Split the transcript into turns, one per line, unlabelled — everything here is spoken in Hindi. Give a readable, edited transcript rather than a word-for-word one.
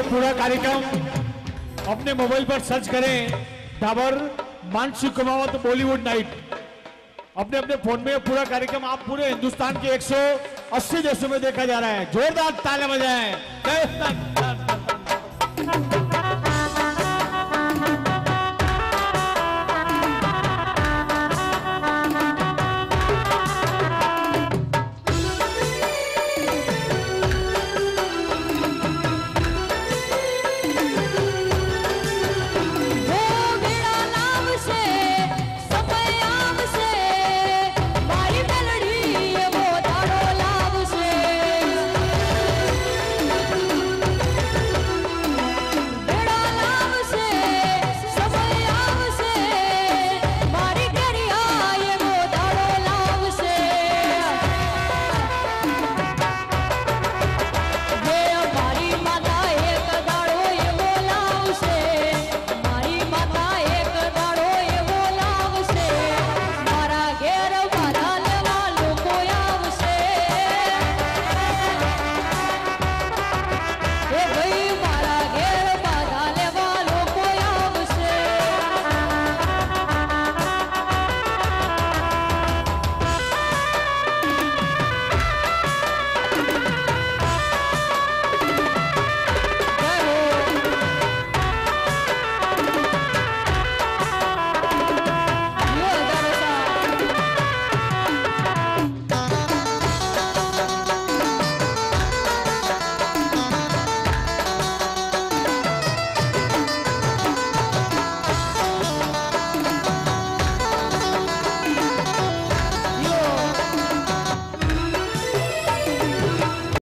पूरा कार्यक्रम अपने मोबाइल पर सर्च करें, डाबर मानसी कुमावत बॉलीवुड नाइट। अपने अपने फोन में पूरा कार्यक्रम आप पूरे हिंदुस्तान के 180 देशों में देखा जा रहा है। जोरदार तालियां बजाएं।